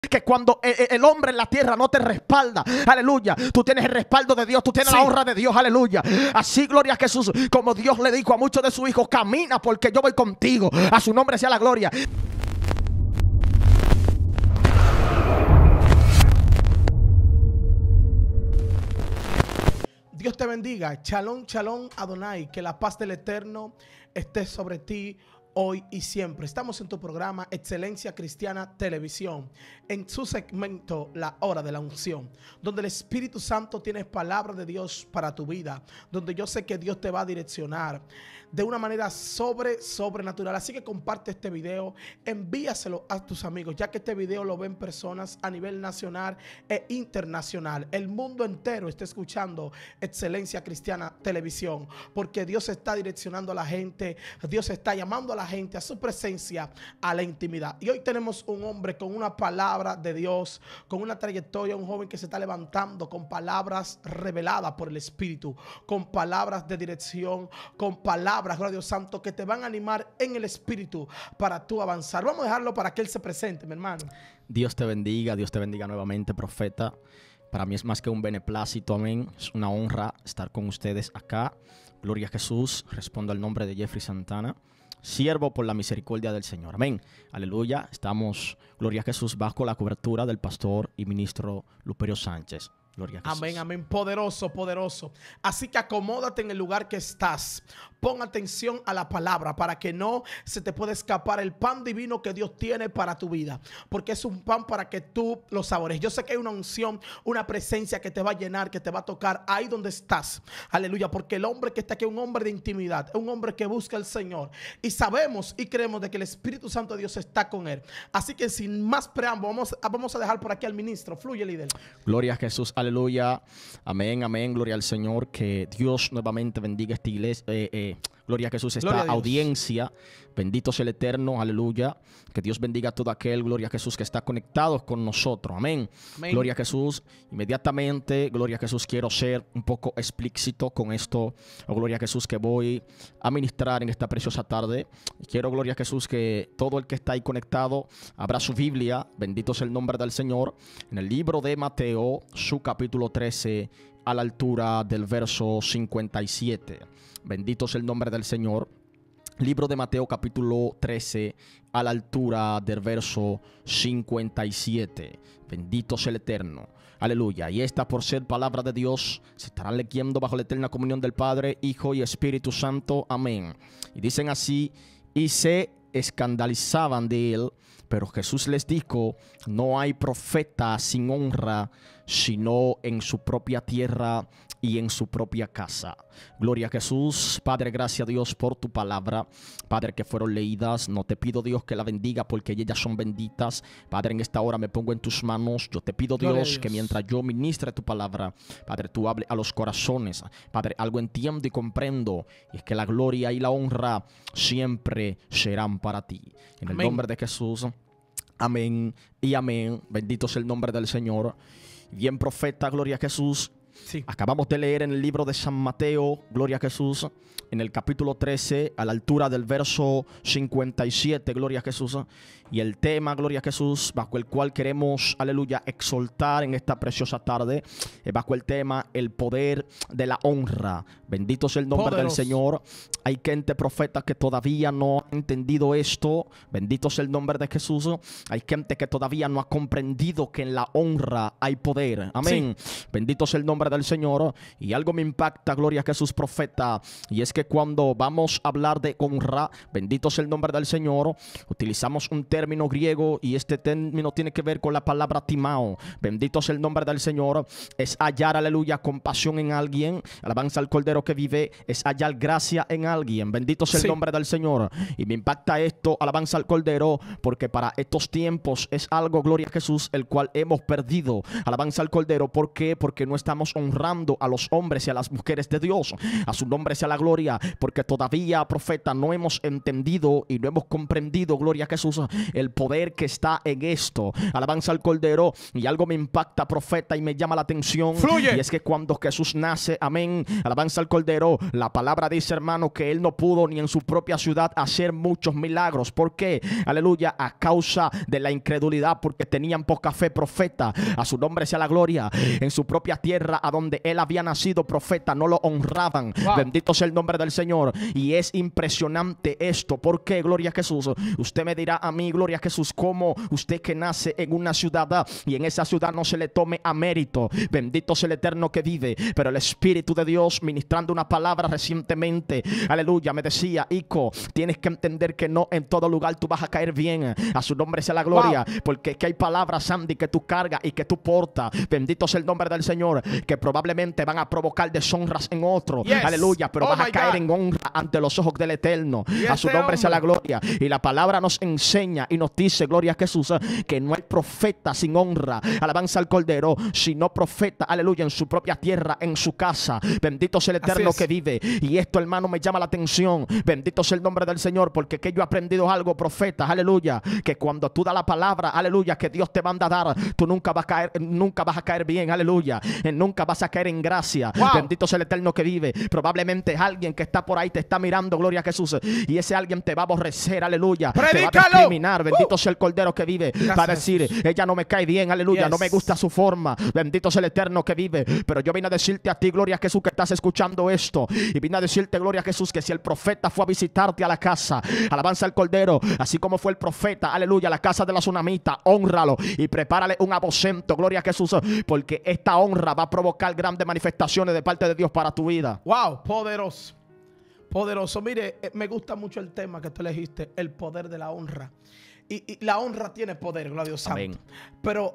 que cuando el hombre en la tierra no te respalda, aleluya, tú tienes el respaldo de Dios, tú tienes la honra de Dios, aleluya. Así, gloria a Jesús, como Dios le dijo a muchos de sus hijos: camina porque yo voy contigo. A su nombre sea la gloria. Dios te bendiga. Shalom, shalom, Adonai. Que la paz del Eterno esté sobre ti hoy y siempre. Estamos en tu programa Excelencia Cristiana Televisión, en su segmento La Hora de la Unción, donde el Espíritu Santo tiene palabra de Dios para tu vida, donde yo sé que Dios te va a direccionar de una manera sobrenatural. Así que comparte este video, envíaselo a tus amigos, ya que este video lo ven personas a nivel nacional e internacional. El mundo entero está escuchando Excelencia Cristiana Televisión, porque Dios está direccionando a la gente, Dios está llamando a la gente a su presencia, a la intimidad. Y hoy tenemos un hombre con una palabra de Dios, con una trayectoria, un joven que se está levantando con palabras reveladas por el Espíritu, con palabras de dirección, con palabras, gloria a Dios santo, que te van a animar en el Espíritu para tú avanzar. Vamos a dejarlo para que él se presente, mi hermano. Dios te bendiga nuevamente, profeta. Para mí es más que un beneplácito, amén. Es una honra estar con ustedes acá. Gloria a Jesús. Respondo al nombre de Jeffrey Santana, siervo por la misericordia del Señor. Amén. Aleluya. Estamos, gloria a Jesús, bajo la cobertura del pastor y ministro Luperio Sánchez. Gloria a Jesús. Amén, amén. Poderoso, poderoso. Así que acomódate en el lugar que estás. Pon atención a la palabra para que no se te pueda escapar el pan divino que Dios tiene para tu vida. Porque es un pan para que tú lo sabores. Yo sé que hay una unción, una presencia que te va a llenar, que te va a tocar ahí donde estás. Aleluya. Porque el hombre que está aquí es un hombre de intimidad, es un hombre que busca al Señor. Y sabemos y creemos de que el Espíritu Santo de Dios está con él. Así que sin más preámbulo, vamos a dejar por aquí al ministro. Fluye, líder. Gloria a Jesús. Aleluya. Amén, amén. Gloria al Señor. Que Dios nuevamente bendiga esta iglesia. Gloria a Jesús, esta audiencia. Bendito sea el Eterno. Aleluya. Que Dios bendiga a todo aquel, gloria a Jesús, que está conectado con nosotros. Amén. Amén. Gloria a Jesús. Inmediatamente, gloria a Jesús, quiero ser un poco explícito con esto. Oh, gloria a Jesús, que voy a ministrar en esta preciosa tarde. Quiero, gloria a Jesús, que todo el que está ahí conectado abra su Biblia. Bendito sea el nombre del Señor. En el libro de Mateo, su capítulo 13, a la altura del verso 57. Bendito sea el nombre del Señor. Libro de Mateo capítulo 13 a la altura del verso 57. Bendito sea el Eterno. Aleluya. Y esta, por ser palabra de Dios, se estará leyendo bajo la eterna comunión del Padre, Hijo y Espíritu Santo. Amén. Y dicen así: y se escandalizaban de él, pero Jesús les dijo: no hay profeta sin honra, sino en su propia tierra y en su propia casa. Gloria a Jesús. Padre, gracias a Dios por tu palabra, Padre, que fueron leídas. No te pido, Dios, que la bendiga, porque ellas son benditas. Padre, en esta hora me pongo en tus manos. Yo te pido, Dios, que mientras yo ministre tu palabra, Padre, tú hables a los corazones. Padre, algo entiendo y comprendo, y es que la gloria y la honra siempre serán para ti. En el nombre de Jesús. Amén y amén. Bendito sea el nombre del Señor. Bien, profeta, gloria a Jesús. Sí. Acabamos de leer en el libro de San Mateo, gloria a Jesús, en el capítulo 13, a la altura del verso 57, gloria a Jesús. Y el tema, gloria a Jesús, bajo el cual queremos, aleluya, exaltar en esta preciosa tarde, bajo el tema, el poder de la honra. Bendito sea el nombre del Señor. Hay gente, profeta, que todavía no ha entendido esto. Bendito sea el nombre de Jesús. Hay gente que todavía no ha comprendido que en la honra hay poder. Amén. Sí. Bendito sea el nombre del Señor. Y algo me impacta, gloria a Jesús, profeta, y es que cuando vamos a hablar de honra, bendito sea el nombre del Señor, utilizamos un término griego, y este término tiene que ver con la palabra timao. Bendito sea el nombre del Señor. Es hallar, aleluya, compasión en alguien. Alabanza al Cordero que vive. Es hallar gracia en alguien. Bendito sea el nombre del Señor. Y me impacta esto, alabanza al Cordero, porque para estos tiempos es algo, gloria a Jesús, el cual hemos perdido. Alabanza al Cordero. ¿Por qué? Porque no estamos honrando a los hombres y a las mujeres de Dios. A su nombre sea la gloria, porque todavía, profeta, no hemos entendido y no hemos comprendido, gloria a Jesús, el poder que está en esto. Alabanza al Cordero. Y algo me impacta, profeta, y me llama la atención. Fluye. Y es que cuando Jesús nace, amén, alabanza al Cordero, la palabra dice, hermano, que él no pudo ni en su propia ciudad hacer muchos milagros. ¿Por qué? Aleluya, a causa de la incredulidad, porque tenían poca fe, profeta. A su nombre sea la gloria. En su propia tierra, a donde él había nacido, profeta, no lo honraban. Wow. Bendito sea el nombre del Señor. Y es impresionante esto. ¿Por qué? Gloria a Jesús. Usted me dirá a mí, gloria a Jesús, cómo usted que nace en una ciudad y en esa ciudad no se le tome a mérito. Bendito sea el Eterno que vive. Pero el Espíritu de Dios, ministrando una palabra recientemente, aleluya, me decía, hijo, tienes que entender que no en todo lugar tú vas a caer bien. A su nombre sea la gloria. Wow. Porque que hay palabras, Sandy, que tú cargas y que tú portas. Bendito sea el nombre del Señor, que probablemente van a provocar deshonras en otro. Yes. Aleluya, pero vas a caer en honra ante los ojos del Eterno. A su nombre sea la gloria. Y la palabra nos enseña y nos dice, gloria a Jesús, que no hay profeta sin honra. Alabanza al Cordero, sino profeta, aleluya, en su propia tierra, en su casa. Bendito sea el Eterno que vive. Y esto, hermano, me llama la atención. Bendito sea el nombre del Señor, porque que yo he aprendido algo, profeta, aleluya, que cuando tú das la palabra, aleluya, que Dios te manda a dar, tú nunca vas a caer bien, aleluya, nunca vas a caer en gracia. Wow. Bendito sea el Eterno que vive. Probablemente alguien que está por ahí te está mirando, gloria a Jesús, y ese alguien te va a aborrecer, aleluya. ¡Predícalo! Te va a discriminar. Bendito sea el Cordero que vive. Gracias, va a decir, Jesús, ella no me cae bien, aleluya, no me gusta su forma. Bendito sea el Eterno que vive. Pero yo vine a decirte a ti, gloria a Jesús, que estás escuchando esto, y vine a decirte, gloria a Jesús, que si el profeta fue a visitarte a la casa, alabanza al Cordero, así como fue el profeta, aleluya, a la casa de la tsunamita, hónralo y prepárale un aposento, gloria a Jesús, porque esta honra va a provocar grandes manifestaciones de parte de Dios para tu vida. Wow, poderoso. Poderoso. Mire, me gusta mucho el tema que tú elegiste, el poder de la honra. Y la honra tiene poder, gloria a Dios santo. Amén. Pero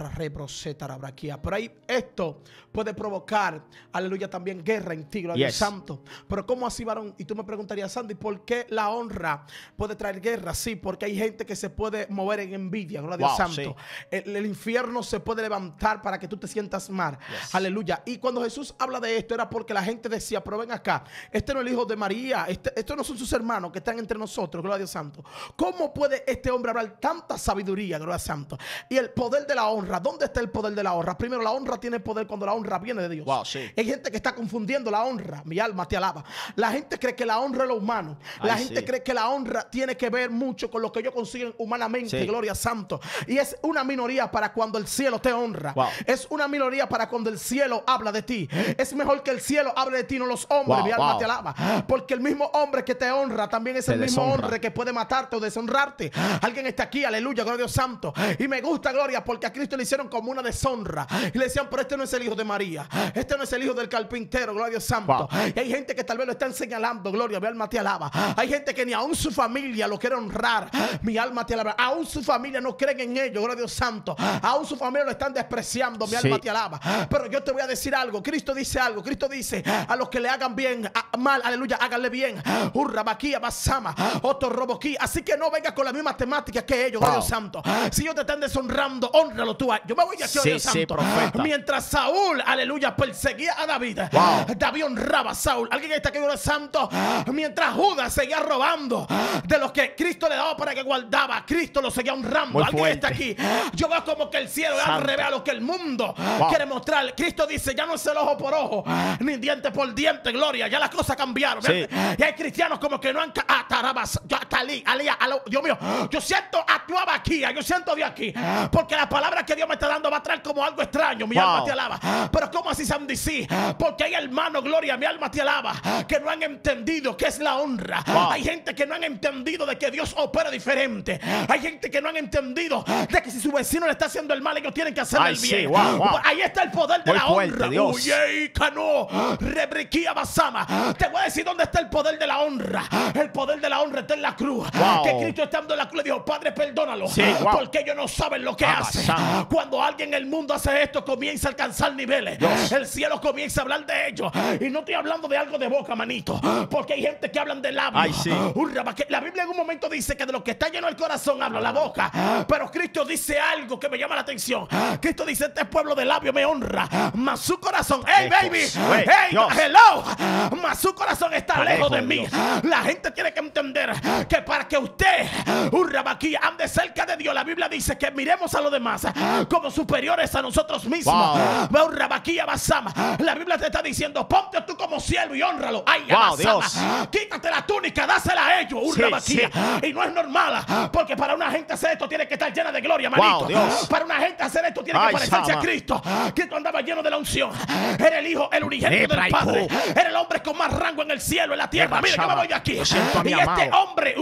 ahí esto puede provocar, aleluya, también guerra en ti, gloria a Dios santo. Pero ¿cómo así, varón? Y tú me preguntarías, Sandy, ¿por qué la honra puede traer guerra? Sí, porque hay gente que se puede mover en envidia, gloria a Dios santo. Sí. El infierno se puede levantar para que tú te sientas mal. Yes. Aleluya. Y cuando Jesús habla de esto era porque la gente decía, pero ven acá, este no es el hijo de María, estos no son sus hermanos que están entre nosotros, gloria a Dios santo. ¿Cómo puede este hombre hablar tanta sabiduría, gloria a santo? Y el poder de la honra, ¿dónde está el poder de la honra? Primero, la honra tiene poder cuando la honra viene de Dios. Wow, sí. Hay gente que está confundiendo la honra. Mi alma te alaba. La gente cree que la honra es lo humano. La gente cree que la honra tiene que ver mucho con lo que ellos consiguen humanamente, sí. Gloria a santo. Y es una minoría para cuando el cielo te honra. Wow. Es una minoría para cuando el cielo habla de ti. Es mejor que el cielo hable de ti, no los hombres. Wow, mi alma te alaba. Porque el mismo hombre que te honra también es el mismo hombre que puede matarte o deshonrarte. Alguien está aquí, aleluya, gloria a Dios santo. Y me gusta, gloria, porque a Cristo le hicieron como una deshonra. Y le decían, pero este no es el hijo de María. Este no es el hijo del carpintero, gloria a Dios santo. Wow. Y hay gente que tal vez lo están señalando, gloria, mi alma te alaba. Hay gente que ni aún su familia lo quiere honrar. Mi alma te alaba. Aún su familia no creen en ello, gloria a Dios santo. Aún su familia lo están despreciando, mi alma te alaba. Pero yo te voy a decir algo. Cristo dice algo. Cristo dice, a los que le hagan bien, mal, aleluya, háganle bien. Urrabaquía, basama, otro roboquí. Así que no vengas con la misma temática que ellos, gloria a Dios santo. Si ellos te están deshonrando, honralo tú. Yo me voy de aquí, gloria a Dios santo. Mientras Saúl, aleluya, perseguía a David, David honraba a Saúl. Alguien está aquí, gloria a Dios santo. Mientras Judas seguía robando de los que Cristo le daba para que guardaba, Cristo lo seguía honrando. Muy alguien fuerte. Está aquí. Yo veo como que el cielo es al revés a lo que el mundo quiere mostrar. Cristo dice, ya no es el ojo por ojo, ni diente por diente, gloria. Ya las cosas cambiaron. Sí. Y hay cristianos como que no han Dios mío, yo siento actuaba aquí, yo siento de aquí, porque la palabra que Dios me está dando va a traer como algo extraño, mi alma te alaba. Pero ¿cómo así, Sandy? Sí, porque hay hermanos, gloria, mi alma te alaba, que no han entendido qué es la honra. Hay gente que no han entendido de que Dios opera diferente. Hay gente que no han entendido de que si su vecino le está haciendo el mal, ellos tienen que hacerle el bien. Sí, ahí está el poder de la honra. Te voy a decir dónde está el poder de la honra. El poder de la honra está en la cruz. Que Cristo estando en la cruz le dijo, dijo, Padre, perdónalo. Sí, wow. Porque ellos no saben lo que hacen. Cuando alguien en el mundo hace esto, comienza a alcanzar niveles. Dios. El cielo comienza a hablar de ellos. Y no estoy hablando de algo de boca, manito. Porque hay gente que hablan de labios. Ay, sí. La Biblia en un momento dice que de lo que está lleno el corazón habla la boca. Pero Cristo dice algo que me llama la atención. Cristo dice, este pueblo de labios me honra, mas su corazón, hey baby, hey, hello, mas su corazón está lejos de mí. La gente tiene que entender que para que usted, aquí, ande cerca de Dios, la Biblia dice que miremos a los demás como superiores a nosotros mismos. La Biblia te está diciendo, ponte tú como siervo y honralo. Ay, Dios. Quítate la túnica, dásela a ellos. Sí. Y no es normal, porque para una gente hacer esto tiene que estar llena de gloria, manito. Para una gente hacer esto tiene que parecerse a Cristo. Cristo andaba lleno de la unción. Era el Hijo, el unigénito del Padre. Era el hombre con más rango en el cielo, en la tierra. Mira que me voy de aquí. Y este hombre,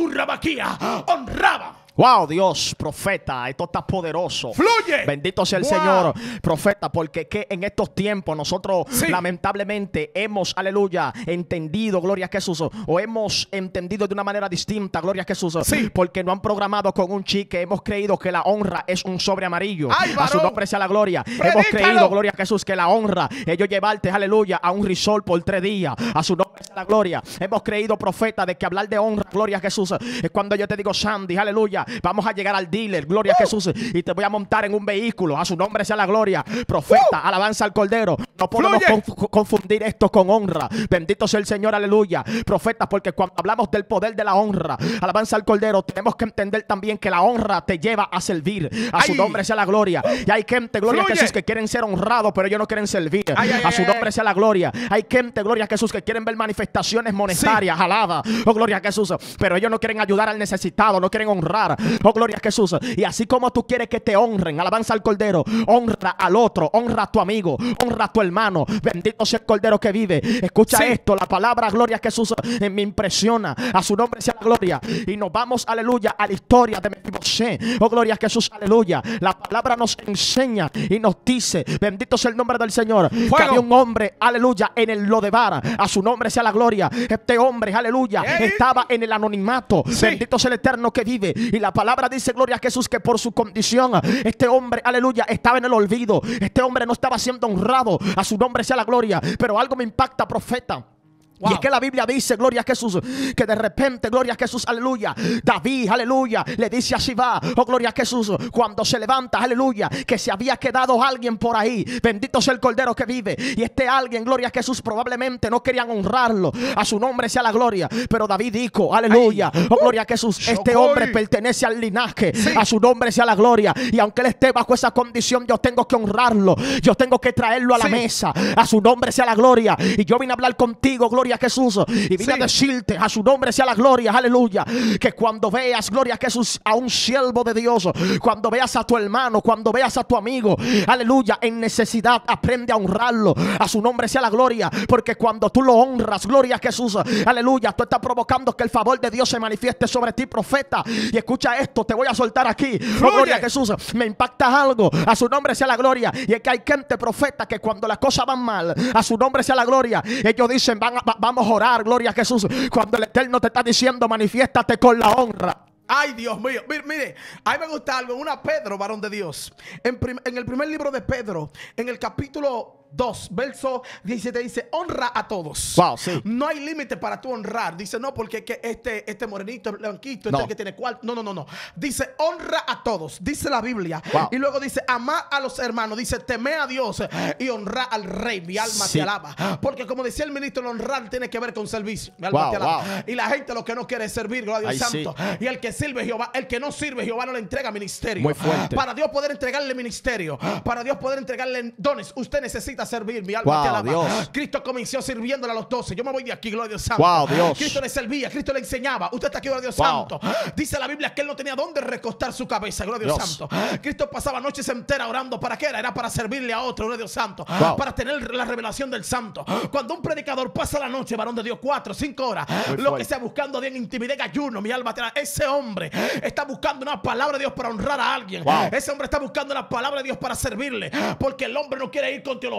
honraba. Wow, Dios, profeta, esto está poderoso. Fluye. Bendito sea el Señor, profeta, porque que en estos tiempos nosotros lamentablemente hemos, aleluya, entendido, gloria a Jesús, o hemos entendido de una manera distinta, gloria a Jesús, porque no han programado con un chique. Hemos creído que la honra es un sobre amarillo. Ay, a su nombre sea la gloria. Hemos creído, gloria a Jesús, que la honra, ellos llevarte, aleluya, a un resort por 3 días. A su nombre sea la gloria. Hemos creído, profeta, de que hablar de honra, gloria a Jesús, es cuando yo te digo, Sandy, aleluya, vamos a llegar al dealer, gloria a Jesús, y te voy a montar en un vehículo. A su nombre sea la gloria. Profeta, alabanza al Cordero. No podemos confundir esto con honra. Bendito sea el Señor, aleluya. Profeta, porque cuando hablamos del poder de la honra, alabanza al Cordero, tenemos que entender también que la honra te lleva a servir. A su nombre sea la gloria. Y hay gente, gloria a Jesús, que quieren ser honrados, pero ellos no quieren servir. A su nombre sea la gloria. Hay gente, gloria a Jesús, que quieren ver manifestaciones monetarias, alaba, oh gloria a Jesús, pero ellos no quieren ayudar al necesitado, no quieren honrar. Oh, gloria a Jesús. Y así como tú quieres que te honren, alabanza al Cordero, honra al otro, honra a tu amigo, honra a tu hermano. Bendito sea el Cordero que vive. Escucha esto, la palabra gloria a Jesús me impresiona. A su nombre sea la gloria. Y nos vamos, aleluya, a la historia de Mefibosé. Oh, gloria a Jesús, aleluya. La palabra nos enseña y nos dice, bendito sea el nombre del Señor, que había un hombre, aleluya, en el Lodebar. A su nombre sea la gloria. Este hombre, aleluya, estaba en el anonimato. Bendito sea el Eterno que vive. Y la palabra dice, gloria a Jesús, que por su condición este hombre, aleluya, estaba en el olvido. Este hombre no estaba siendo honrado. A su nombre sea la gloria. Pero algo me impacta, profeta. Y es que la Biblia dice, gloria a Jesús, que de repente, gloria a Jesús, aleluya, David, aleluya, le dice a Sibá, oh gloria a Jesús, cuando se levanta, aleluya, que se había quedado alguien por ahí. Bendito sea el Cordero que vive. Y este alguien, gloria a Jesús, probablemente no querían honrarlo. A su nombre sea la gloria. Pero David dijo, aleluya, oh gloria a Jesús, este hombre pertenece al linaje. A su nombre sea la gloria. Y aunque él esté bajo esa condición, yo tengo que honrarlo. Yo tengo que traerlo a la mesa. A su nombre sea la gloria. Y yo vine a hablar contigo, gloria a Jesús, y vine a decirte, a su nombre sea la gloria, aleluya, que cuando veas, gloria a Jesús, a un siervo de Dios, cuando veas a tu hermano, cuando veas a tu amigo, aleluya, en necesidad, aprende a honrarlo. A su nombre sea la gloria, porque cuando tú lo honras, gloria a Jesús, aleluya, tú estás provocando que el favor de Dios se manifieste sobre ti, profeta. Y escucha esto, te voy a soltar aquí. Oh, gloria a Jesús, me impacta algo. A su nombre sea la gloria. Y es que hay gente, profeta, que cuando las cosas van mal, a su nombre sea la gloria, ellos dicen, vamos a orar, gloria a Jesús, cuando el Eterno te está diciendo, manifiéstate con la honra. Ay, Dios mío. Mire, a mí me gusta algo. Una Pedro, varón de Dios. En el primer libro de Pedro, en el capítulo 2, verso 17, dice, honra a todos. Wow, sí. No hay límite para tú honrar. Dice, no, porque que este morenito, blanquito, este que tiene cuarto. No. Dice, honra a todos. Dice la Biblia. Wow. Y luego dice, amad a los hermanos. Dice, teme a Dios y honra al Rey. Mi alma te alaba. Porque como decía el ministro, el honrar tiene que ver con servicio. Mi alma te alaba. Y la gente lo que no quiere es servir, gloria a Dios santo. Y el que sirve Jehová, el que no sirve Jehová no le entrega ministerio. Muy fuerte. Para Dios poder entregarle ministerio, para Dios poder entregarle dones, usted necesita servir. Mi alma te alaba. Dios. Cristo comenzó sirviéndole a los 12. Yo me voy de aquí, gloria a Dios santo. Wow, Dios. Cristo le servía, Cristo le enseñaba. Usted está aquí, gloria a Dios santo. Dice la Biblia que él no tenía dónde recostar su cabeza, gloria a Dios santo. Cristo pasaba noches enteras orando. ¿Para qué era? Era para servirle a otro, gloria a Dios santo. Para tener la revelación del santo. Cuando un predicador pasa la noche, varón de Dios, 4 o 5 horas, lo que sea buscando en intimidad y ayuno, mi alma te alaba. Ese hombre está buscando una palabra de Dios para honrar a alguien. Ese hombre está buscando una palabra de Dios para servirle. Porque el hombre no quiere ir con teología.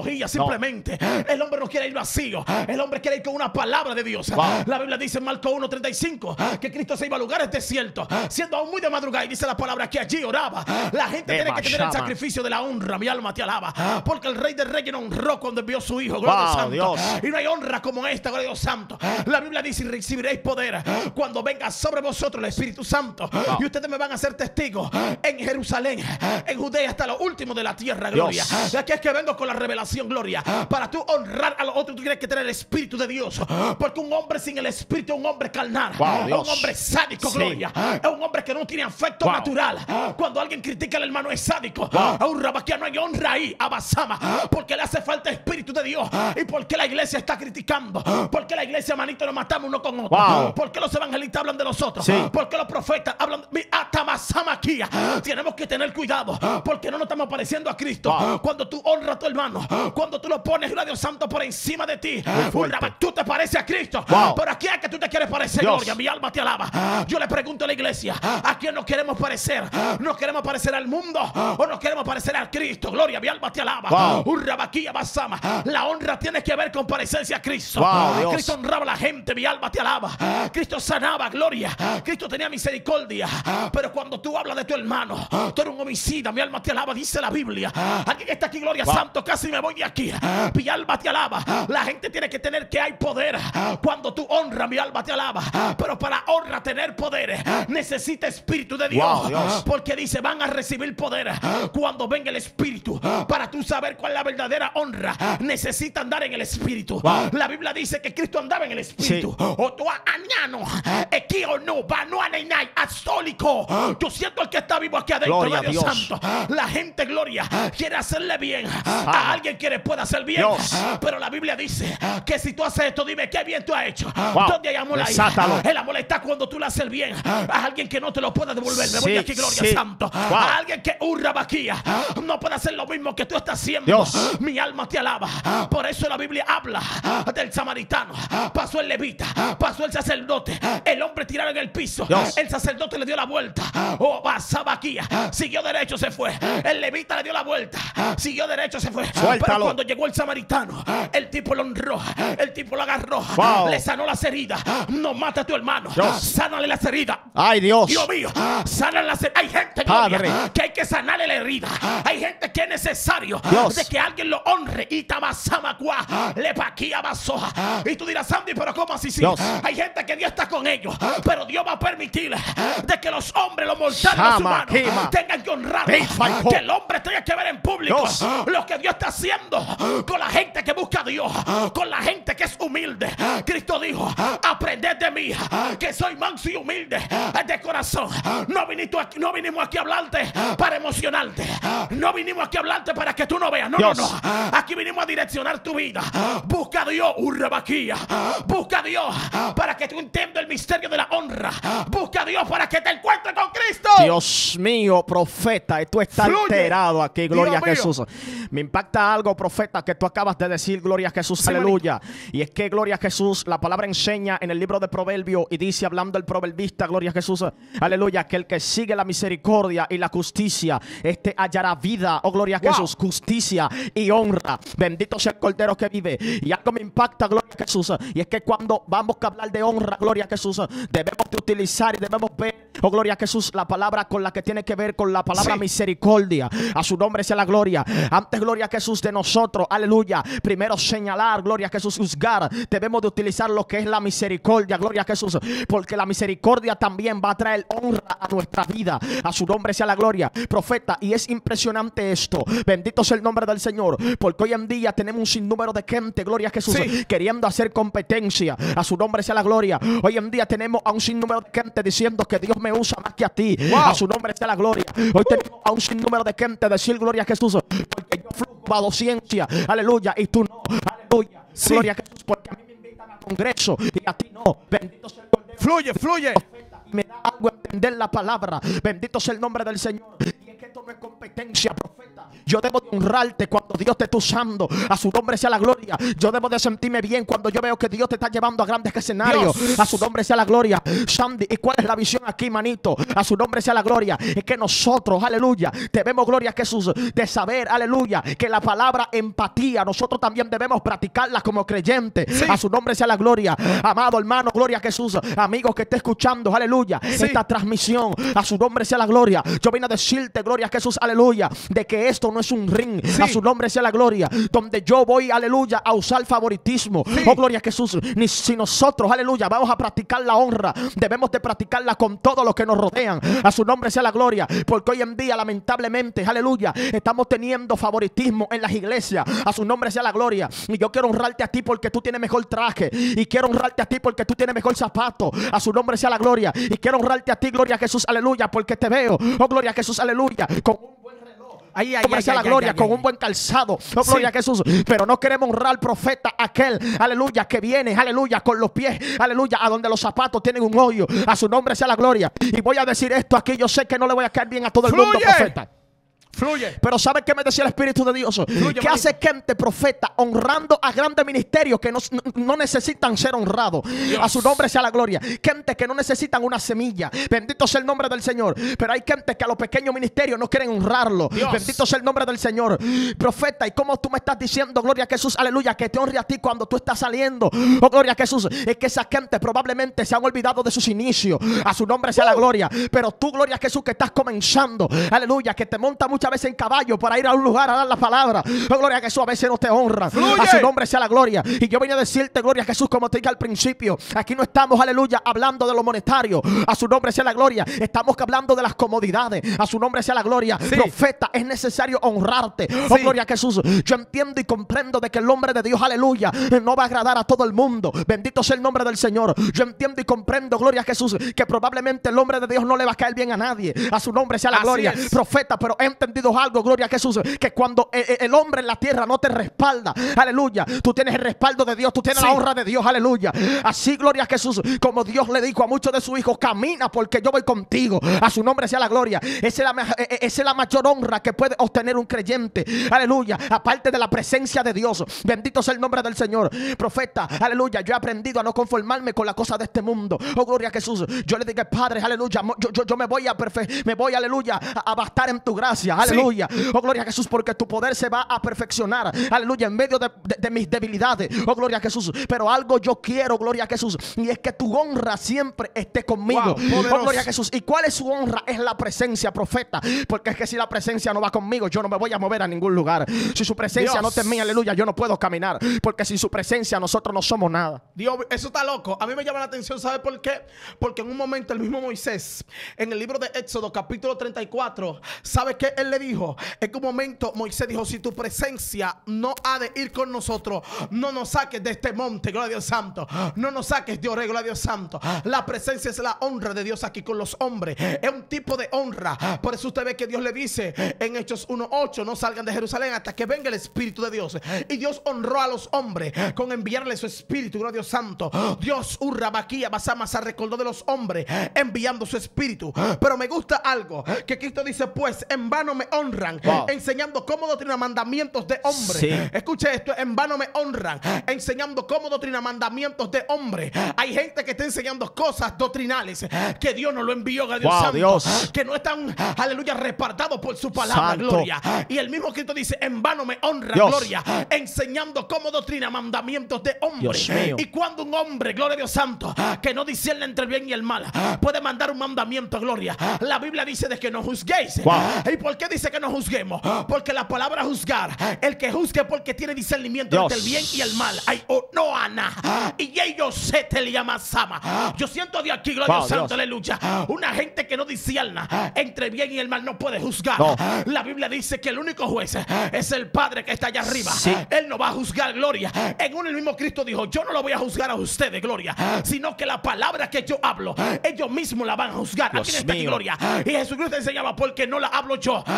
teología simplemente. El hombre no quiere ir vacío. El hombre quiere ir con una palabra de Dios. La Biblia dice en Marcos 1:35 que Cristo se iba a lugares desiertos, siendo aún muy de madrugada, y dice la palabra que allí oraba. La gente tiene que tener el sacrificio de la honra. Mi alma te alaba, porque el Rey de Reyes nos honró cuando envió a su Hijo. Gloria a Dios santo. Dios. Y no hay honra como esta, gloria a Dios santo. La Biblia dice: recibiréis poder cuando venga sobre vosotros el Espíritu Santo. Y ustedes me van a ser testigos en Jerusalén, en Judea, hasta lo último de la tierra. Gloria. De aquí es que vengo con la revelación. Gloria. Para tú honrar a los otros, tú tienes que tener el Espíritu de Dios, porque un hombre sin el Espíritu es un hombre carnal, es un hombre sádico. Gloria. Es un hombre que no tiene afecto natural. Cuando alguien critica al hermano es sádico. A un rabaquía no hay honra ahí, a Basama, porque le hace falta Espíritu de Dios. Y porque la iglesia está criticando, porque la iglesia, manito, nos matamos uno con otro, porque los evangelistas hablan de nosotros, porque los profetas hablan hasta Basama aquí. Tenemos que tener cuidado, porque no nos estamos pareciendo a Cristo. Cuando tú honras a tu hermano, cuando tú lo pones, Dios santo, por encima de ti, tú te pareces a Cristo. Pero ¿a quién es que tú te quieres parecer? Gloria, mi alma te alaba. Yo le pregunto a la iglesia: ¿a quién nos queremos parecer? ¿Nos queremos parecer al mundo o nos queremos parecer al Cristo? Gloria, mi alma te alaba. Un rabaquía Basama. La honra tiene que ver con parecerse a Cristo. Cristo honraba a la gente, mi alma te alaba. Cristo sanaba, gloria. Cristo tenía misericordia. Pero cuando tú hablas de tu hermano, tú eres un homicida, mi alma te alaba, dice la Biblia. Alguien que está aquí, gloria santo, casi me voy de aquí. Mi alma te alaba. La gente tiene que tener que hay poder cuando tú honras, mi alma te alaba. Pero para honra, tener poder, necesita Espíritu de Dios. Porque dice: van a recibir poder cuando venga el Espíritu. Para tú saber cuál es la verdadera honra, necesita andar en el Espíritu. La Biblia dice que Cristo andaba en el Espíritu. Yo siento el que está vivo aquí adentro. Gloria a Dios santo. La gente, gloria, quiere hacerle bien a alguien que le pueda hacer bien. Pero la Biblia dice que si tú haces esto, dime qué bien tú has hecho. ¿Dónde hay amor ahí? El amor está cuando tú le haces el bien a alguien que no te lo pueda devolver. Me voy de aquí, gloria santo. A alguien que hurra vaquía no puede hacer lo mismo que tú estás haciendo. Mi alma te alaba. Por eso la Biblia habla del samaritano. Pasó el levita, pasó el sacerdote. El hombre tirado en el piso. El sacerdote le dio la vuelta. Pasaba aquí, siguió derecho, se fue. El levita le dio la vuelta, siguió derecho, se fue. Pero cuando llegó el samaritano, el tipo lo honró, el tipo lo agarró, le sanó las heridas. No mata a tu hermano, sánale las heridas. Ay, Dios. Dios mío, sánale las heridas. Hay gente, gloria, que hay que sanarle la herida. Hay gente que es necesario de que alguien lo honre. Y tabasamacua, le paquía basoja. Y tú dirás: Sandy, pero ¿cómo así? Sí. Hay gente que Dios está con ellos, pero Dios va a permitir de que los hombres, los mortales, los humanos, tengan que honrar. Que el hombre tenga que ver en público lo que Dios está haciendo con la gente que busca a Dios, con la gente que es humilde. Cristo dijo: aprended de mí, que soy manso y humilde de corazón. No vinimos aquí a hablarte para emocionarte. No vinimos aquí a hablarte para que tú no veas. No. Aquí vinimos a direccionar tu vida. Busca a Dios, urrabaquía. Busca a Dios para que tú entiendas el misterio de la honra. Busca a Dios para que te encuentres con Cristo. Dios mío, profeta, esto está alterado aquí, gloria a Jesús. Me impacta algo, profeta, que tú acabas de decir, gloria a Jesús, aleluya. Y es que, gloria a Jesús, la palabra enseña en el libro de Proverbios y dice, hablando el proverbista, gloria a Jesús, aleluya, que el que sigue la misericordia y la justicia, hallará vida, oh gloria a Jesús, justicia y honra. Bendito sea el Cordero que vive. Y algo me impacta, gloria a Jesús, y es que cuando vamos a hablar de honra, gloria a Jesús, debemos de utilizar y debemos ver, oh gloria a Jesús, la palabra con la que tiene que ver con la palabra misericordia. A su nombre sea la gloria. Antes, gloria a Jesús, de nosotros, aleluya, primero señalar, gloria a Jesús, juzgar, debemos de utilizar lo que es la misericordia, gloria a Jesús, porque la misericordia también va a traer honra a nuestra vida. A su nombre sea la gloria, profeta. Y es impresionante esto, bendito sea el nombre del Señor, porque hoy en día tenemos un sinnúmero de gente, gloria a Jesús, queriendo hacer competencia. A su nombre sea la gloria. Hoy en día tenemos a un sinnúmero de gente diciendo que Dios me usa más que a ti. A su nombre sea la gloria. Hoy tenemos a un sinnúmero de gente decir, gloria a Jesús, porque yo flujo a ciencia, aleluya, y tú no, aleluya, gloria a Jesús, porque a mí me invitan a congreso y a ti no. Bendito sea el Cordero. Fluye. Me da algo a entender la palabra. Bendito sea el nombre del Señor. Y es que esto no es competencia, profeta. Yo debo de honrarte cuando cuando Dios te está usando. A su nombre sea la gloria. Yo debo de sentirme bien cuando yo veo que Dios te está llevando a grandes escenarios. A su nombre sea la gloria. Sandy, ¿y cuál es la visión aquí, manito? A su nombre sea la gloria. Es que nosotros, aleluya, debemos, gloria a Jesús, de saber, aleluya, que la palabra empatía nosotros también debemos practicarla como creyentes. Sí. A su nombre sea la gloria. Amado hermano, gloria a Jesús. Amigos que esté escuchando, aleluya, sí, esta transmisión, a su nombre sea la gloria. Yo vine a decirte, gloria a Jesús, aleluya, de que esto no es un ring. Sí. A su nombre sea la gloria, donde yo voy, aleluya, a usar favoritismo. Sí. Oh, gloria a Jesús. Ni si nosotros, aleluya, vamos a practicar la honra, debemos de practicarla con todos los que nos rodean. A su nombre sea la gloria, porque hoy en día, lamentablemente, aleluya, estamos teniendo favoritismo en las iglesias. A su nombre sea la gloria. Y yo quiero honrarte a ti porque tú tienes mejor traje, y quiero honrarte a ti porque tú tienes mejor zapato. A su nombre sea la gloria. Y quiero honrarte a ti, gloria a Jesús, aleluya, porque te veo, oh gloria a Jesús, aleluya, con un buen reloj. La gloria, con un buen calzado, oh gloria a Jesús. Pero no queremos honrar al profeta aquel, aleluya, que viene, aleluya, con los pies, aleluya, a donde los zapatos tienen un hoyo. A su nombre sea la gloria. Y voy a decir esto aquí, yo sé que no le voy a caer bien a todo el mundo, profeta. Fluye. Pero ¿sabe qué me decía el Espíritu de Dios? Fluye, que hace gente profeta honrando a grandes ministerios que no necesitan ser honrados. Dios. A su nombre sea la gloria. Gente que no necesitan una semilla. Bendito sea el nombre del Señor. Pero hay gente que a los pequeños ministerios no quieren honrarlo. Dios. Bendito sea el nombre del Señor. Profeta, ¿y cómo tú me estás diciendo, gloria a Jesús, aleluya, que te honre a ti cuando tú estás saliendo? Oh, gloria a Jesús. Es que esa gente probablemente se han olvidado de sus inicios. A su nombre sea la gloria. Pero tú, gloria a Jesús, que estás comenzando, aleluya, que te monta muchas veces en caballo para ir a un lugar a dar la palabra. Oh, gloria a Jesús, a veces no te honran. Fluye. A su nombre sea la gloria. Y yo vine a decirte, gloria a Jesús, como te dije al principio, aquí no estamos, aleluya, hablando de lo monetario. A su nombre sea la gloria. Estamos hablando de las comodidades. A su nombre sea la gloria. Sí. Profeta, es necesario honrarte. Oh, sí, gloria a Jesús. Yo entiendo y comprendo de que el hombre de Dios, aleluya, no va a agradar a todo el mundo. Bendito sea el nombre del Señor. Yo entiendo y comprendo, gloria a Jesús, que probablemente el hombre de Dios no le va a caer bien a nadie. A su nombre sea la gloria. Profeta, pero he entendido algo, gloria a Jesús, que cuando el hombre en la tierra no te respalda, aleluya, tú tienes el respaldo de Dios, tú tienes la honra de Dios, aleluya. Así, gloria a Jesús, como Dios le dijo a muchos de sus hijos, camina porque yo voy contigo. A su nombre sea la gloria. Esa es la mayor honra que puede obtener un creyente, aleluya, aparte de la presencia de Dios. Bendito sea el nombre del Señor. Profeta, aleluya, yo he aprendido a no conformarme con la cosa de este mundo. Oh, gloria a Jesús. Yo le digo, Padre, aleluya, yo me voy, aleluya, a bastar en tu gracia, aleluya. Oh, gloria a Jesús, porque tu poder se va a perfeccionar, aleluya, en medio de mis debilidades. Oh, gloria a Jesús. Pero algo yo quiero, gloria a Jesús, y es que tu honra siempre esté conmigo. Wow, oh, gloria a Jesús. ¿Y cuál es su honra? Es la presencia, profeta. Porque es que si la presencia no va conmigo, yo no me voy a mover a ningún lugar. Si su presencia Dios no está en mí, aleluya, yo no puedo caminar. Porque sin su presencia nosotros no somos nada. Dios, eso está loco. A mí me llama la atención, ¿sabe por qué? Porque en un momento el mismo Moisés, en el libro de Éxodo, capítulo 34, ¿sabe qué él le dijo? En un momento Moisés dijo, si tu presencia no ha de ir con nosotros, no nos saques de este monte, gloria a Dios santo. No nos saques de Oré, gloria a Dios santo. La presencia es la honra de Dios aquí con los hombres. Es un tipo de honra. Por eso usted ve que Dios le dice en Hechos 1:8, no salgan de Jerusalén hasta que venga el Espíritu de Dios. Y Dios honró a los hombres con enviarle su Espíritu, gloria a Dios santo. Dios, Urra, Baquía, Basama, se recordó de los hombres enviando su Espíritu. Pero me gusta algo que Cristo dice, pues en vano me honran, enseñando cómo doctrina mandamientos de hombres. Sí. Escuche esto, en vano me honran, enseñando cómo doctrina mandamientos de hombres. Hay gente que está enseñando cosas doctrinales que Dios no lo envió, a Dios santo, Dios, que no están, aleluya, repartados por su palabra, santo, gloria. Y el mismo Cristo dice, en vano me honran, Dios, gloria, enseñando cómo doctrina mandamientos de hombres. Y cuando un hombre, gloria a Dios santo, que no discierne entre el bien y el mal, puede mandar un mandamiento, gloria, la Biblia dice de que no juzguéis. ¿Y por qué dice que no juzguemos? Porque la palabra juzgar, el que juzgue porque tiene discernimiento Dios, entre el bien y el mal. Ay, oh, no, Ana. Y ellos se te le llama Sama. Yo siento de aquí, gloria a Dios santo, aleluya. Una gente que no discierna entre el bien y el mal no puede juzgar. No. La Biblia dice que el único juez es el Padre que está allá arriba. Sí. Él no va a juzgar, gloria. En el mismo Cristo dijo, yo no lo voy a juzgar a ustedes, gloria, sino que la palabra que yo hablo, ellos mismos la van a juzgar. Dios, aquí está aquí, gloria. Y Jesucristo enseñaba, porque no la hablo yo,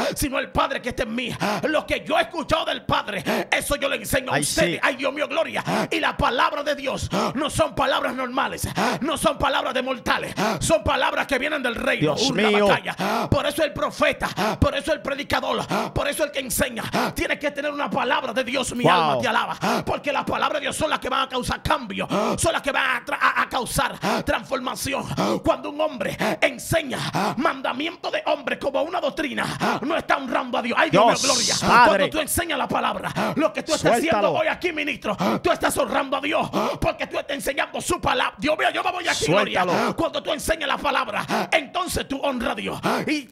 sino el Padre que está en mí. Lo que yo he escuchado del Padre, eso yo le enseño a ustedes. Ay, Dios mío, gloria. Y la palabra de Dios no son palabras normales, no son palabras de mortales, son palabras que vienen del reino. Dios mío. Por eso el profeta, por eso el predicador, por eso el que enseña, tiene que tener una palabra de Dios. Mi alma te alaba, porque las palabras de Dios son las que van a causar cambio, son las que van a causar transformación. Cuando un hombre enseña mandamiento de hombre como una doctrina, no está honrando a Dios. Ay, Dios mío, gloria. Padre. Cuando tú enseñas la palabra, lo que tú estás haciendo hoy aquí, ministro, tú estás honrando a Dios, porque tú estás enseñando su palabra. Dios mío, yo me voy aquí, gloria. Cuando tú enseñas la palabra, entonces tú honras a Dios. Y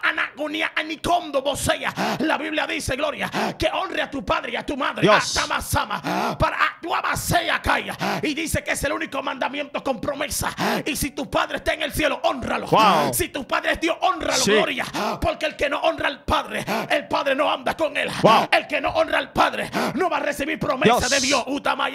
la Biblia dice, gloria, que honre a tu padre y a tu madre. Y dice que es el único mandamiento con promesa. Y si tu padre está en el cielo, honralo. Si tu padre es Dios, honralo, gloria. Porque el que no honra al Padre, el Padre no anda con él. El que no honra al Padre no va a recibir promesa de Dios.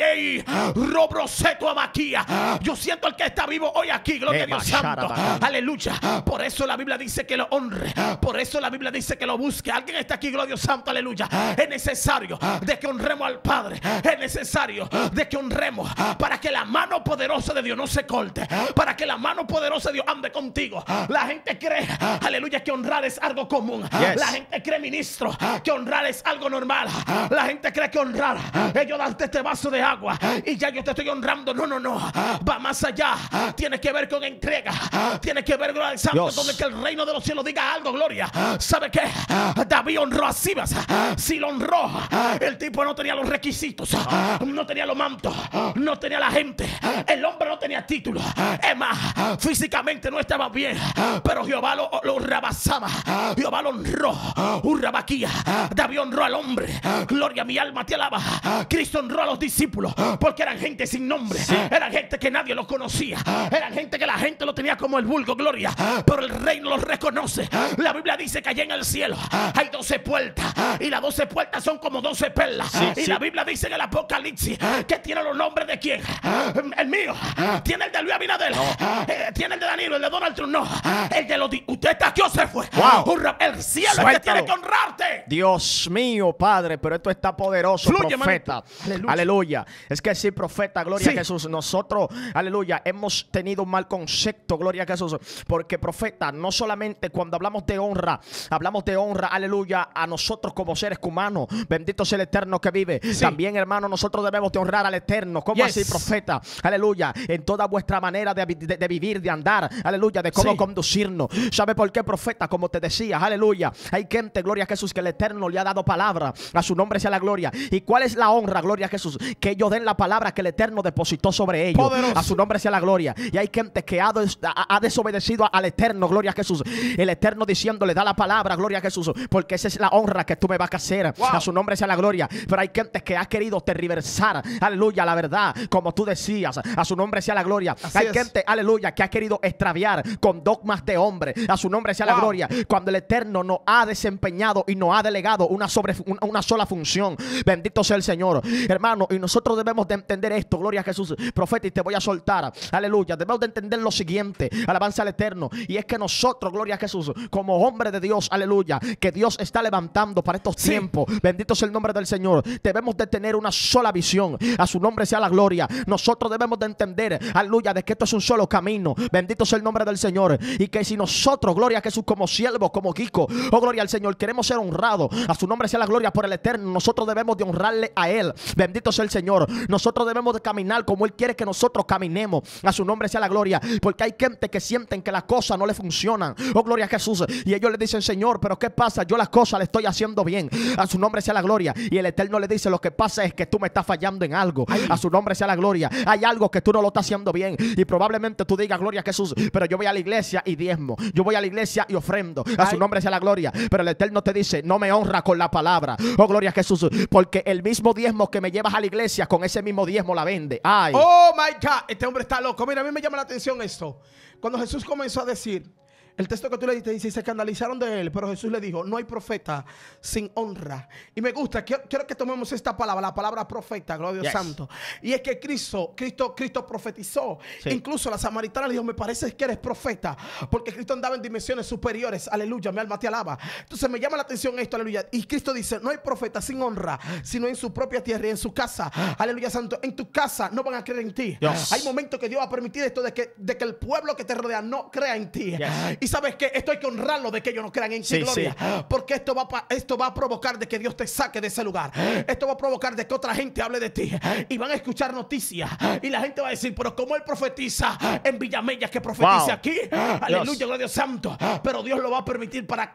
Yo siento el que está vivo hoy aquí, gloria a Dios santo. Aleluya. Por eso la Biblia dice que lo honre. Por eso la Biblia dice que lo busque. Alguien está aquí, gloria a Dios santo, aleluya. Es necesario de que honremos al Padre. Es necesario de que honremos para que la mano poderosa de Dios no se corte, para que la mano poderosa de Dios ande contigo. La gente cree, aleluya, que honrar es algo común. La gente cree, ministro, que honrar es algo normal. La gente cree que honrar es yo darte este vaso de agua y ya yo te estoy honrando. No, no, no. Va más allá. Tiene que ver con entrega. Tiene que ver con el santo, donde que el reino de los cielos diga algo, gloria. ¿Sabe qué? David honró a Sibas. Si lo honró, el tipo no tenía los requisitos, no tenía los mantos, no tenía la gente. El hombre no tenía título. Es más, físicamente no estaba bien, pero Jehová lo rabasaba. Jehová lo honró. David honró al hombre. Gloria, mi alma te alaba. Cristo honró a los discípulos porque eran gente sin nombre. Eran gente que nadie los conocía. Eran gente que la gente lo tenía como el vulgo, gloria. Pero el reino los reconoce. La Biblia dice que allá en el cielo hay 12 puertas y las 12 puertas son como 12 perlas. Y la Biblia dice en el Apocalipsis que tiene los nombres de quién. El mío tiene el de Luis Abinader, tiene el de Danilo, el de Donald Trump, no. El de los usted está aquí o se fue. El cielo es que tiene que honrarte. Dios mío, Padre, pero esto está poderoso. Fluye, profeta. Aleluya. Es que sí, profeta, gloria a Jesús. Nosotros, aleluya, hemos tenido un mal concepto, gloria a Jesús. Porque, profeta, no solamente cuando hablamos de honra, aleluya, a nosotros como seres humanos. Bendito sea el Eterno que vive. También, hermano, nosotros debemos de honrar al Eterno. ¿Cómo así, profeta? Aleluya. En toda vuestra manera de vivir, de andar, aleluya, de cómo conducirnos. ¿Sabe por qué, profeta? Como te decía, aleluya. Hay gente, gloria a Jesús, que el Eterno le ha dado palabra. A su nombre sea la gloria. ¿Y cuál es la honra, gloria a Jesús? Que ellos den la palabra que el Eterno depositó sobre ellos. Poderoso. A su nombre sea la gloria. Y hay gente que ha desobedecido al Eterno, gloria a Jesús. El Eterno diciéndole, da la palabra, gloria a Jesús, porque esa es la honra que tú me vas a hacer. A su nombre sea la gloria. Pero hay gente que ha querido tergiversar, aleluya, la verdad, como tú decías. A su nombre sea la gloria. Hay gente, aleluya, que ha querido extraviar con dogmas de hombre. A su nombre sea la gloria. Cuando el Eterno nos ha desempeñado y nos ha delegado una sola función. Bendito sea el Señor, hermano. Y nosotros debemos de entender esto, gloria a Jesús. Profeta, y te voy a soltar, aleluya. Debemos de entender lo siguiente, alabanza al Eterno. Y es que nosotros, gloria a Jesús, como hombre de Dios, aleluya, que Dios está levantando para estos tiempos, bendito sea el nombre del Señor, debemos de tener una sola visión. A su nombre sea la gloria. Nosotros debemos de entender, aleluya, de que esto es un solo camino. Bendito sea el nombre del Señor. Y que si nosotros, gloria a Jesús, como siervos, como Kiko, oh gloria al Señor, queremos ser honrados, a su nombre sea la gloria por el Eterno, nosotros debemos de honrarle a Él. Bendito sea el Señor. Nosotros debemos de caminar como Él quiere que nosotros caminemos. A su nombre sea la gloria. Porque hay gente que sienten que las cosas no le funcionan, oh gloria a Jesús, y ellos le dicen, Señor, pero ¿qué pasa? Yo las cosas le estoy haciendo bien. A su nombre sea la gloria. Y el Eterno le dice, lo que pasa es que tú me estás fallando en algo. A su nombre sea la gloria. Hay algo que tú no lo estás haciendo bien. Y probablemente tú digas, gloria a Jesús, pero yo voy a la iglesia y diezmo, yo voy a la iglesia y ofrendo. A su nombre sea la gloria. Pero el Eterno te dice, no me honra con la palabra, oh gloria a Jesús, porque el mismo diezmo que me llevas a la iglesia, con ese mismo diezmo la vende. Oh my God, este hombre está loco. Mira, a mí me llama la atención esto. Cuando Jesús comenzó a decir El texto que tú le diste dice, se escandalizaron de él, pero Jesús le dijo, no hay profeta sin honra. Y me gusta, quiero que tomemos esta palabra, la palabra profeta, gloria a Dios santo. Y es que Cristo profetizó. Sí. Incluso la samaritana le dijo, me parece que eres profeta, porque Cristo andaba en dimensiones superiores. Aleluya, mi alma te alaba. Entonces me llama la atención esto, aleluya. Y Cristo dice, no hay profeta sin honra, sino en su propia tierra y en su casa. Aleluya santo, en tu casa no van a creer en ti. Hay momentos que Dios va a permitir esto de que el pueblo que te rodea no crea en ti. Y sabes que esto hay que honrarlo de que ellos no crean en ti, gloria. Porque esto va a provocar de que Dios te saque de ese lugar. Esto va a provocar de que otra gente hable de ti y van a escuchar noticias y la gente va a decir, pero como él profetiza en Villamella, que profetiza aquí, aleluya, gloria a Dios santo, pero Dios lo va a permitir para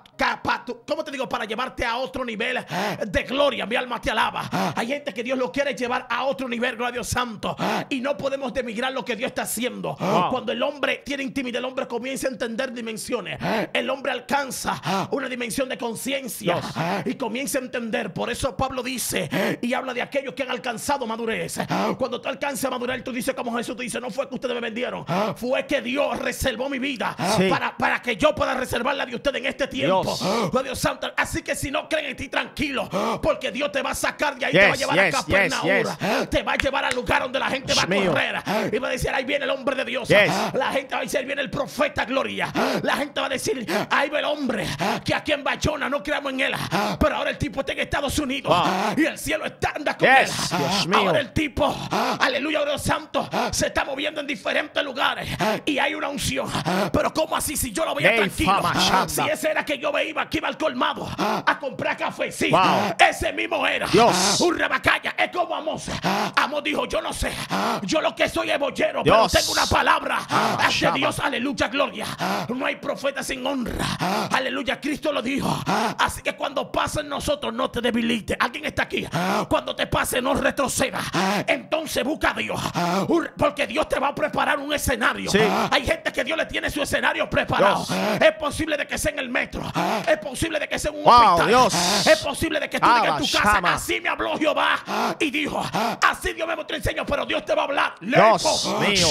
¿cómo te digo? Para llevarte a otro nivel de gloria. Mi alma te alaba. Hay gente que Dios lo quiere llevar a otro nivel, gloria a Dios santo, y no podemos demigrar lo que Dios está haciendo. Cuando el hombre tiene intimidad, el hombre comienza a entender dimensiones. El hombre alcanza una dimensión de conciencia y comienza a entender. Por eso Pablo dice y habla de aquellos que han alcanzado madurez. Cuando tú alcanzas madurez, tú dices como Jesús te dice, no fue que ustedes me vendieron, fue que Dios reservó mi vida para que yo pueda reservar la de ustedes en este tiempo. Dios santo. Así que si no creen en ti, tranquilo, porque Dios te va a sacar de ahí, te va a llevar a Capernaum, te va a llevar al lugar donde la gente va a correr y va a decir, ahí viene el hombre de Dios. La gente va a decir, ahí viene el profeta, gloria. La gente va a decir, ahí va el hombre que aquí en Bayona no creamos en él, pero ahora el tipo está en Estados Unidos y el cielo anda con él. Ahora el tipo, aleluya, Dios santo, se está moviendo en diferentes lugares y hay una unción. Pero ¿cómo así? Si yo lo veía tranquilo, si ese era que yo veía que iba al colmado a comprar café, sí, ese mismo era un rebacalla. Es como Amós. Amós dijo, yo no sé, yo lo que soy es boyero, pero tengo una palabra de Dios, aleluya, gloria. No hay profeta sin honra, aleluya, Cristo lo dijo. Así que cuando pase en nosotros, no te debilites. Alguien está aquí, cuando te pase no retroceda, entonces busca a Dios, porque Dios te va a preparar un escenario. Hay gente que Dios le tiene su escenario preparado. Es posible de que sea en el metro, es posible de que sea en un hospital, es posible de que tú digas en tu casa, así me habló Jehová y dijo, así Dios me te enseño, pero Dios te va a hablar. Dios mío.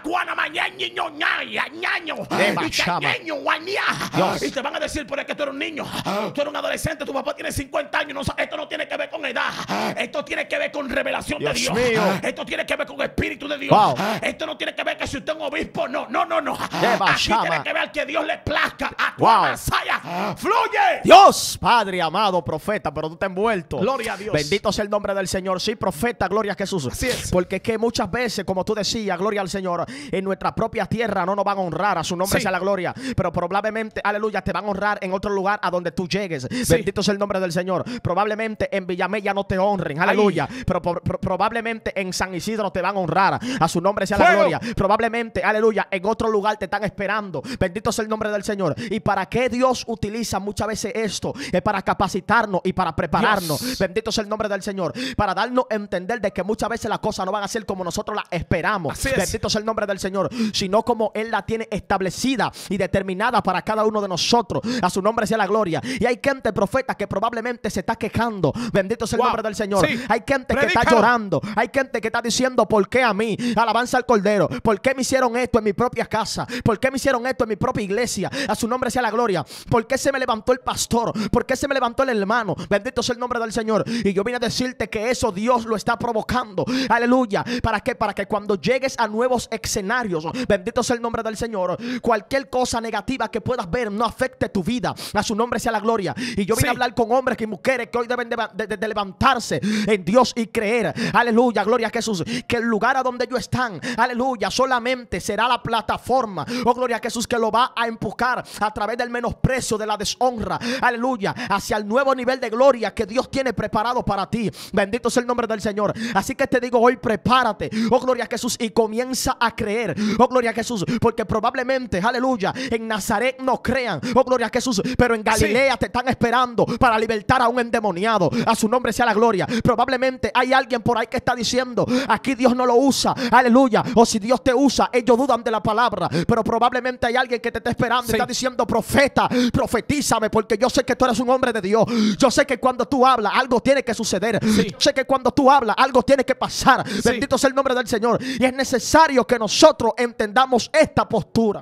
Y te van a decir, pero es que tú eres un niño, tú eres un adolescente, tu papá tiene 50 años. Esto no tiene que ver con edad, esto tiene que ver con revelación de Dios. Esto tiene que ver con espíritu de Dios. Esto no tiene que ver que si usted es un obispo, no. Aquí tiene que ver que Dios le plazca a tu Masaya. Fluye. Dios, Padre amado, profeta, pero tú te has envuelto. Gloria a Dios. Bendito sea el nombre del Señor. Sí, profeta, gloria a Jesús. Así es. Porque es que muchas veces, como tú decías, gloria al Señor, en nuestra propia tierra no nos van a honrar, a su nombre sea la gloria, pero probablemente, aleluya, te van a honrar en otro lugar a donde tú llegues. Bendito sea el nombre del Señor. Probablemente en Villamella no te honren, aleluya, pero probablemente en San Isidro te van a honrar, a su nombre sea la gloria. Probablemente, aleluya, en otro lugar te están esperando. Bendito sea el nombre del Señor. ¿Y para qué Dios utiliza muchas veces esto? Es para capacitarnos y para prepararnos. Bendito sea el nombre del Señor. Para darnos a entender de que muchas veces las cosas no van a ser como nosotros las esperamos. Bendito sea el nombre del Señor, sino como Él la tiene establecida y determinada para cada uno de nosotros. A su nombre sea la gloria. Y hay gente, profeta, que probablemente se está quejando. Bendito sea el nombre del Señor. Hay gente que está llorando. Hay gente que está diciendo, ¿por qué a mí? Alabanza al Cordero. ¿Por qué me hicieron esto en mi propia casa? ¿Por qué me hicieron esto en mi propia iglesia? A su nombre sea la gloria. ¿Por qué se me levantó el pastor? ¿Por qué se me levantó el hermano? Bendito sea el nombre del Señor. Y yo vine a decirte que eso Dios lo está provocando. Aleluya. ¿Para qué? Para que cuando llegues a nuevos escenarios, bendito sea el nombre del Señor, cualquier cosa negativa que puedas ver no afecte tu vida. A su nombre sea la gloria. Y yo vine a hablar con hombres y mujeres que hoy deben de levantarse en Dios y creer. Aleluya, gloria a Jesús. Que el lugar a donde ellos están, aleluya, solamente será la plataforma, oh gloria a Jesús, que lo va a empujar a través del menosprecio, de la deshonra, aleluya, hacia el nuevo nivel de gloria que Dios tiene preparado para ti. Bendito sea el nombre del Señor. Así que te digo hoy, prepárate, oh gloria a Jesús, y comienza a creer, oh gloria a Jesús, porque probablemente, aleluya, en Nazaret no crean, oh gloria a Jesús, pero en Galilea te están esperando para libertar a un endemoniado. A su nombre sea la gloria. Probablemente hay alguien por ahí que está diciendo, aquí Dios no lo usa, aleluya, o si Dios te usa, ellos dudan de la palabra. Pero probablemente hay alguien que te está esperando y está diciendo, profeta, profetízame, porque yo sé que tú eres un hombre de Dios. Yo sé que cuando tú hablas, algo tiene que suceder. Yo sé que cuando tú hablas, algo tiene que pasar. Bendito sea el nombre del Señor. Y es necesario que nosotros entendamos esta postura.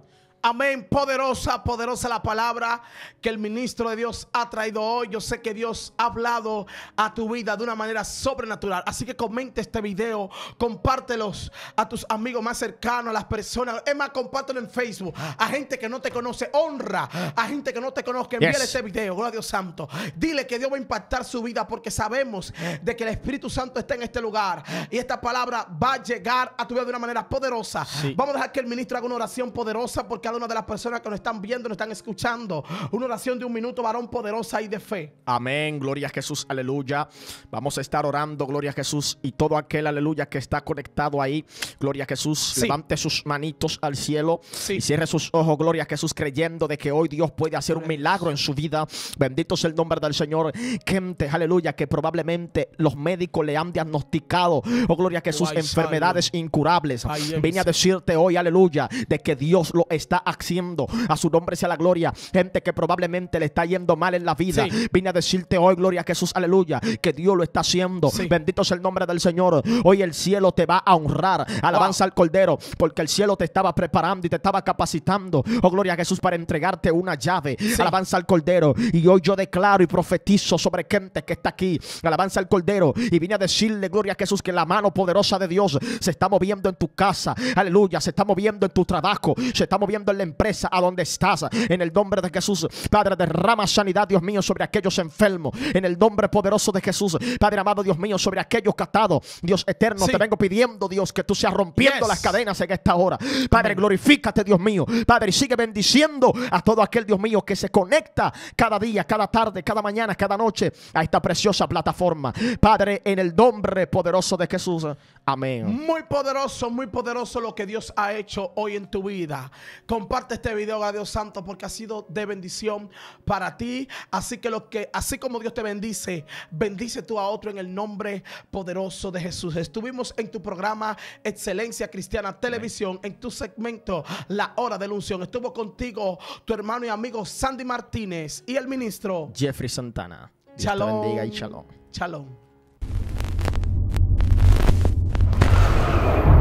Amén. Poderosa, poderosa la palabra que el ministro de Dios ha traído hoy. Yo sé que Dios ha hablado a tu vida de una manera sobrenatural. Así que comenta este video, compártelos a tus amigos más cercanos, a las personas. Es más, compártelo en Facebook. A gente que no te conoce, honra a gente que no te conozca. Envíale este video, gloria a Dios santo. Dile que Dios va a impactar su vida porque sabemos de que el Espíritu Santo está en este lugar. Y esta palabra va a llegar a tu vida de una manera poderosa. Sí. Vamos a dejar que el ministro haga una oración poderosa por cada una de las personas que nos están viendo, nos están escuchando. Una oración de 1 minuto, varón, poderosa y de fe. Amén, gloria a Jesús, aleluya. Vamos a estar orando, gloria a Jesús. Y todo aquel, aleluya, que está conectado ahí, gloria a Jesús, sí, levante sus manitos al cielo, sí, y cierre sus ojos, gloria a Jesús, creyendo de que hoy Dios puede hacer un milagro en su vida. Bendito sea el nombre del Señor. Gente, aleluya, que probablemente los médicos le han diagnosticado, oh gloria a Jesús, enfermedades incurables. Vine a decirte hoy, aleluya, de que Dios lo está haciendo. A su nombre sea la gloria. Gente que probablemente le está yendo mal en la vida, sí, vine a decirte hoy, gloria a Jesús, aleluya, que Dios lo está haciendo. Sí. Bendito sea el nombre del Señor. Hoy el cielo te va a honrar. Alabanza al Cordero, porque el cielo te estaba preparando y te estaba capacitando, oh gloria a Jesús, para entregarte una llave. Sí. Alabanza al Cordero. Y hoy yo declaro y profetizo sobre gente que está aquí. Alabanza al Cordero. Y vine a decirle, gloria a Jesús, que la mano poderosa de Dios se está moviendo en tu casa. Aleluya. Se está moviendo en tu trabajo. Se está moviendo en la empresa a donde estás. En el nombre de Jesús, Padre, derrama sanidad, Dios mío, sobre aquellos enfermos. En el nombre poderoso de Jesús, Padre amado, Dios mío, sobre aquellos catados. Dios eterno, sí, te vengo pidiendo, Dios, que tú seas rompiendo las cadenas en esta hora. Padre, glorifícate, Dios mío. Padre, y sigue bendiciendo a todo aquel, Dios mío, que se conecta cada día, cada tarde, cada mañana, cada noche a esta preciosa plataforma. Padre, en el nombre poderoso de Jesús. Amén. Muy poderoso lo que Dios ha hecho hoy en tu vida. Comparte este video, a Dios santo, porque ha sido de bendición para ti. Así como Dios te bendice, bendice tú a otro en el nombre poderoso de Jesús. Estuvimos en tu programa Excelencia Cristiana Televisión, en tu segmento La Hora de la Unción. Estuvo contigo tu hermano y amigo Sandy Martínez y el ministro Jeffrey Santana. Dios te bendiga y shalom. Shalom.